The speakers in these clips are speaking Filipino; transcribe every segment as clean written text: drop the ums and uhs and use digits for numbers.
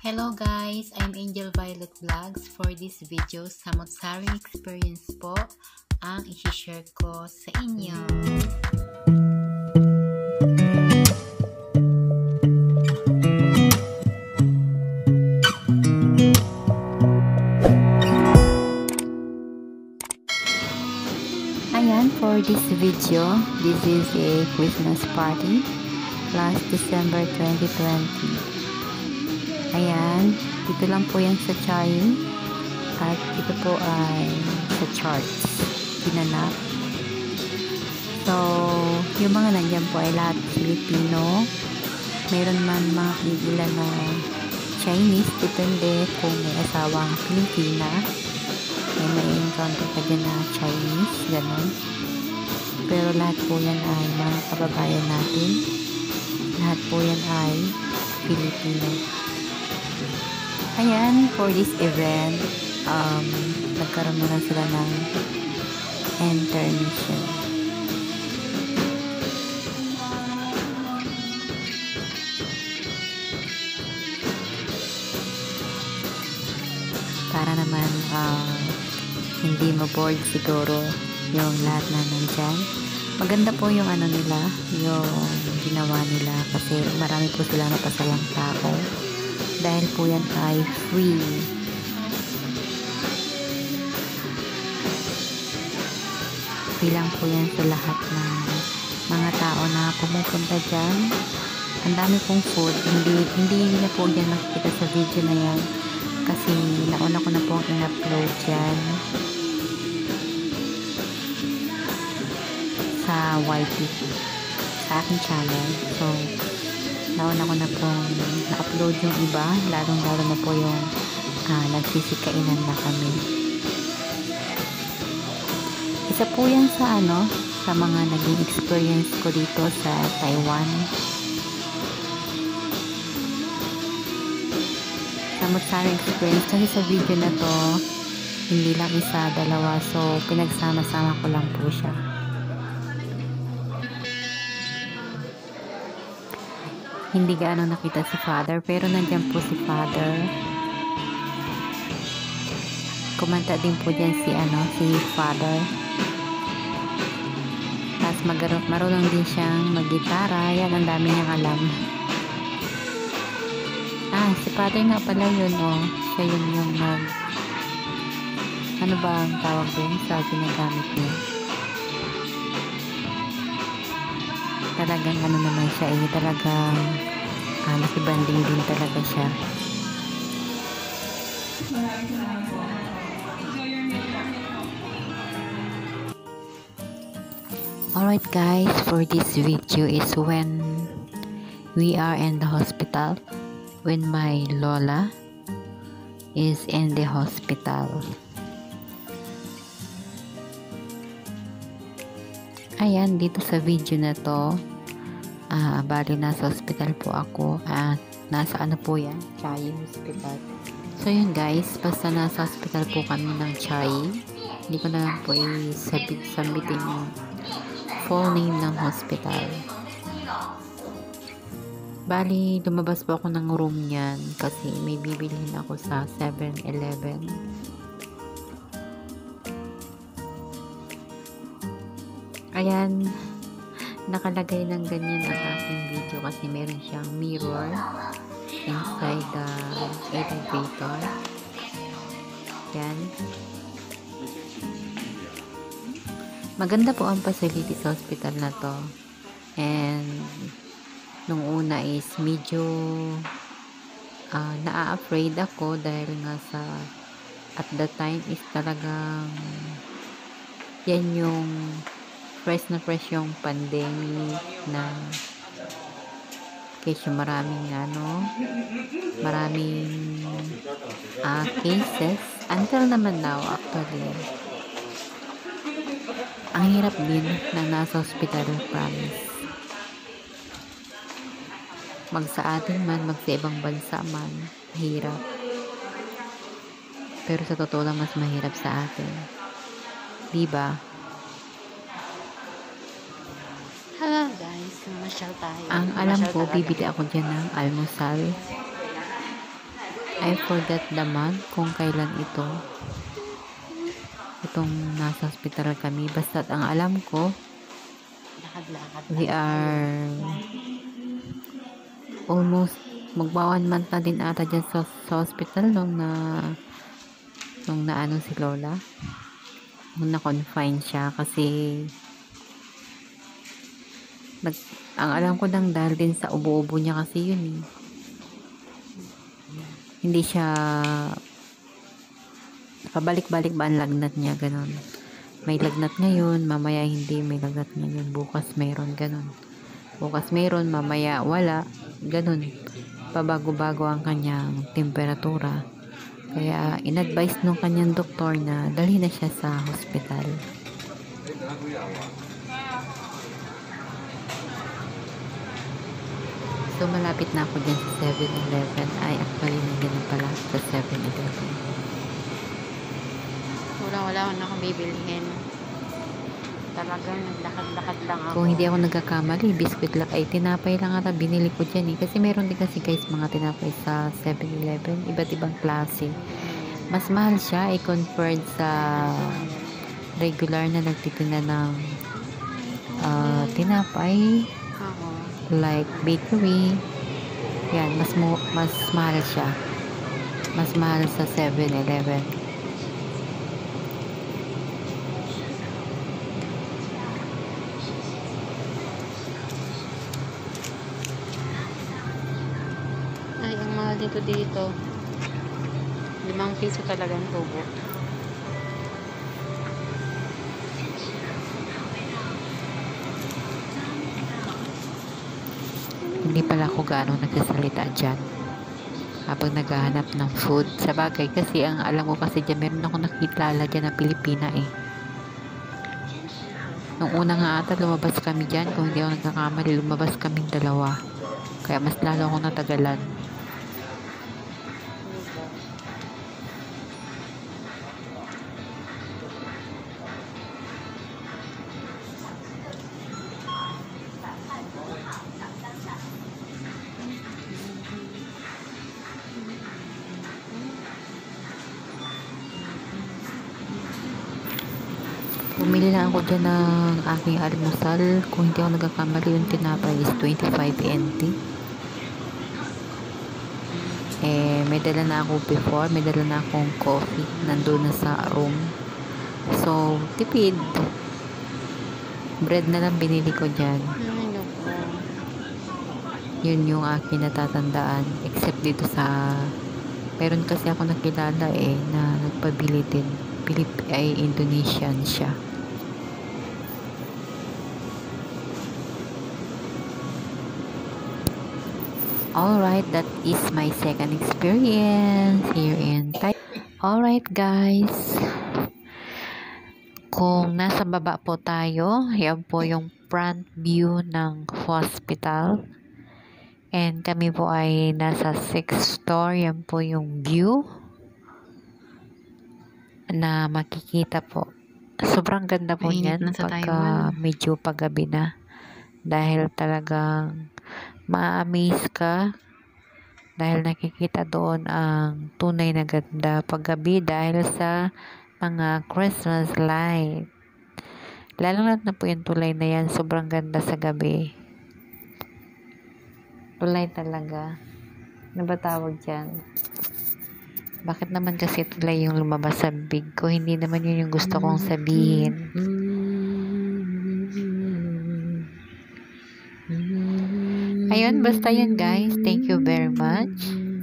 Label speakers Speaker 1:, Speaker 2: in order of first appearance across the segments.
Speaker 1: Hello guys, I'm Angel Violet Vlogs. For this video, samot-saring experience po ang i-share ko sa inyo. Ayan, for this video, this is a Christmas party last December 2020. Ayan, dito lang po yan sa Chai at dito po ay sa charts ginanap. So, yung mga nandyan po ay lahat Filipino. Meron man mga ilan na Chinese, depende kung may asawang Pilipina. May encounter ka dyan na Chinese, gano'n. Pero lahat po yan ay mga kababayan natin. Lahat po yan ay Filipino. Ayan, for this event, nagkaroon na lang sila ng intermission. Para naman hindi ma-board siguro yung lahat na nandyan. Maganda po yung ano nila, yung ginawa nila kasi marami po silang napasayang tao. Dahil po yan ay free. Free lang po yan sa lahat ng mga tao na pumupunta dyan. Ang dami pong food. Hindi na po yan nakikita sa video na yan. Kasi nauna ko na pong in-upload dyan sa YT. Sa aking channel. So, nauna ko na pong na-upload yung iba, lalong-lalo na po yung nagsisikainan na kami. Isa po yan sa sa mga naging experience ko dito sa Taiwan. Samot-saring experience kasi sa video na to, hindi lang isa, dalawa, so pinagsama-sama ko lang po siya. Hindi gaano nakita si Father, pero nandiyan po si Father. Kumanta din po dyan si Father. Tapos marunong din siyang mag-gitara. Yan, ang dami niyang alam. Si Father nga pala yun, siya yun yung ano ba ang tawag din sa ginagamit niya? Talagang naman siya talagang nakibanding din talaga siya. Alright guys, for this video is when we are in the hospital, when my lola is in the hospital. Ayan, dito sa video na to, bali nasa hospital po ako at nasa po yan, Chai Hospital. So yun guys, basta nasa hospital po kami ng Chai, hindi ko na lang po i-submitin yung full name ng hospital. Bali, lumabas po ako ng room niyan kasi may bibilihin ako sa 7-Eleven. Ayan, nakalagay ng ganyan ang aking video kasi meron siyang mirror inside the elevator. Yan. Maganda po ang facility sa hospital na to. And nung una is medyo na-afraid ako dahil nga sa at the time is talagang yan yung fresh yung pandemic na kasi maraming cases until naman now actually. Ang hirap din na nasa hospital, promise. Mag sa atin man, mag sa ibang bansa man, hirap. Pero sa totoo lang mas mahirap sa atin. Diba? Hello guys, masyal tayo. Ang alam ko, bibili ako dyan ng almusal. I forgot the month kung kailan itong nasa hospital kami. Basta ang alam ko, we are almost magba 1 month na din ata dyan sa hospital nung naano si Lola, nung na-confine siya kasi ang alam ko lang dahil din sa ubo-ubo niya kasi yun eh. Hindi siya pabalik-balik ba ang lagnat niya, ganon. May lagnat ngayon, mamaya hindi, may lagnat ngayon, bukas mayroon, ganon. Bukas mayroon, mamaya wala, ganon. Pabago-bago ang kanyang temperatura. Kaya in-advise nung kanyang doktor na dalhin na siya sa hospital. So, malapit na ako dyan sa 7-Eleven. Ay, actually, nandiyan na pala sa 7-Eleven.
Speaker 2: Wala na akong bibilihin. Talagang naglakad-lakad lang ako.
Speaker 1: Kung hindi ako nagkakamali, biscuit lang. Ay, tinapay lang ata binili ko dyan eh. Kasi meron din kasi guys mga tinapay sa 7-Eleven. Iba't ibang klase. Mas mahal siya compared sa regular na nagtitinda ng tinapay. Like bakery. Yan, mas mahal siya. Mas mahal sa 7-Eleven.
Speaker 2: Ay, ang mahal dito. 5 piso talagang tubo.
Speaker 1: Hindi pala ako gaano nagsasalita dyan habang naghahanap ng food. Sa bagay, kasi ang alam ko kasi dyan, meron ako nakilala dyan na Pilipina eh. Nung una nga ata, lumabas kami dyan. Kung hindi ako nagkakamali, lumabas kaming dalawa. Kaya mas lalo akong natagalan. Bumili lang ako dyan ng aking almusal. Kung hindi ako nagkakamali, yung tinapay is 25 NT. May dala na ako before. May dala na akong coffee. Nandun na sa room. So, tipid. Bread na lang binili ko dyan. Yun yung aking natatandaan. Except dito sa... Meron kasi ako nakilala na nagpabili din. Indonesian siya. Alright, that is my second experience here in Thailand. Alright guys, kung nasa baba po tayo, yan po yung front view ng hospital. And kami po ay nasa 6th floor, yan po yung view na makikita po. Sobrang ganda po niyan pagka medyo paggabi na. Dahil talagang ma-amaze ka dahil nakikita doon ang tunay na ganda paggabi dahil sa mga Christmas light. Lalo na po yung tulay na yan, sobrang ganda sa gabi. Tulay talaga. Ano ba tawag dyan? Bakit naman kasi tulay yung lumabas sa big ko? Hindi naman yun yung gusto kong sabihin. Ayun, basta yun guys. Thank you very much.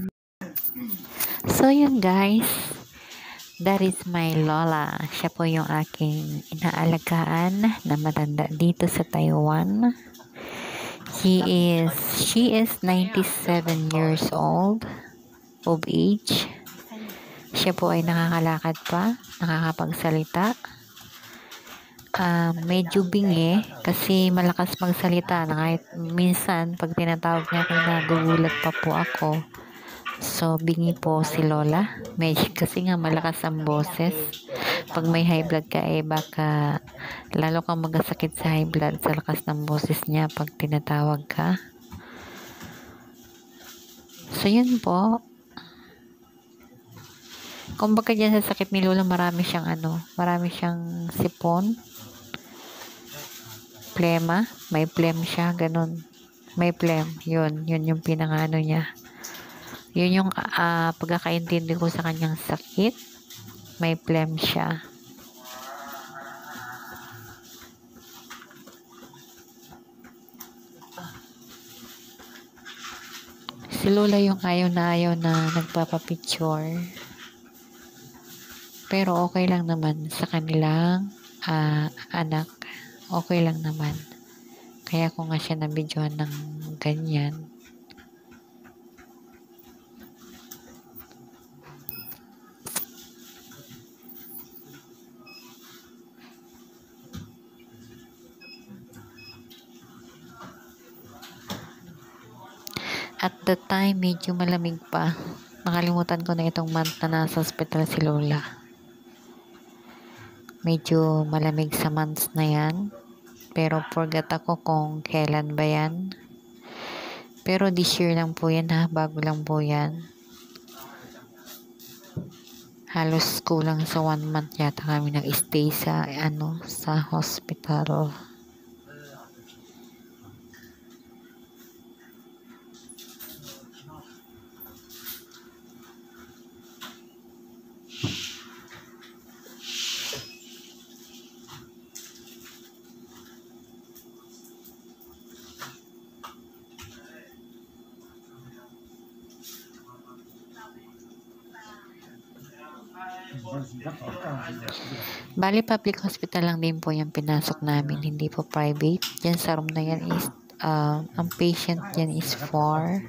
Speaker 1: So yun guys. That is my lola. Siya po yung aking inaalagaan na matanda dito sa Taiwan. She is 97 years old of age. Siya po ay nakakalakad pa, nakakapagsalita. Medyo bingi kasi malakas magsalita na kahit minsan pag tinatawag niya ako nagugulat pa po ako. So bingi po si Lola medyo kasi nga malakas ang boses. Pag may high blood ka baka lalo kang magkasakit sa high blood sa lakas ng boses niya pag tinatawag ka. So yun po, Kumbaga dyan sa sakit ni Lola, marami siyang sipon, plema, may phlegm siya, ganun. May phlegm, yun yung pinangano niya. Yun yung pagkakaintindi ko sa kanyang sakit, may phlegm siya. Si Lola yung ayaw na nagpapapicture. Pero okay lang naman sa kanilang anak. Okay lang naman. Kaya ko nga siya nabidyohan ng ganyan. At the time, medyo malamig pa. Nakalimutan ko na itong month na nasa hospital si Lola. Medyo malamig sa months na yan. Pero forgot ako kung kailan ba yan. Pero this year lang po yan ha. Bago lang po yan. Halos kulang sa 1 month yata kami nag-stay sa hospital. Bali, public hospital lang din po yung pinasok namin, hindi po private. Yan sa room na yan is, ang patient yan is 4.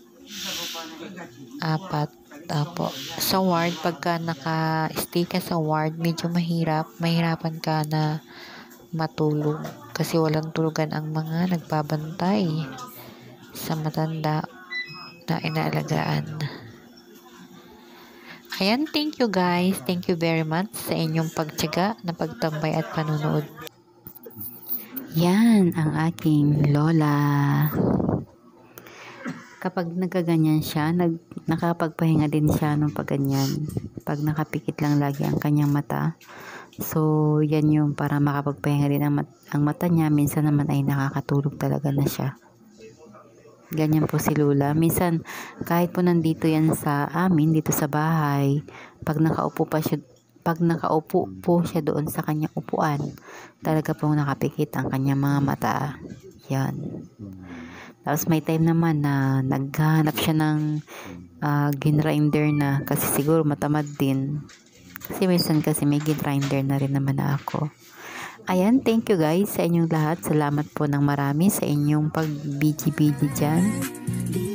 Speaker 1: 4. Tapo. Sa ward, pagka naka-stay ka sa ward, medyo mahirapan ka na matulog. Kasi walang tulugan ang mga nagbabantay sa matanda na inaalagaan. Ayan, thank you guys. Thank you very much sa inyong pagtiyaga na pagtambay at panunood. Yan ang aking Lola. Kapag nagkaganyan siya, nakapagpahinga din siya nung pagganyan. Pag nakapikit lang lagi ang kanyang mata. So, yan yung para makapagpahinga din ang mata niya. Minsan naman ay nakakatulog talaga na siya. Ganyan po si Lola. Minsan, kahit po nandito yan sa amin, dito sa bahay, pag nakaupo po siya doon sa kanyang upuan, talaga pong nakapikit ang kanyang mga mata. Yan. Tapos may time naman na naghahanap siya ng ginrinder na, kasi siguro matamad din. Kasi minsan may ginrinder na rin naman na ako. Ayan, thank you guys sa inyong lahat. Salamat po ng marami sa inyong pag-BG dyan.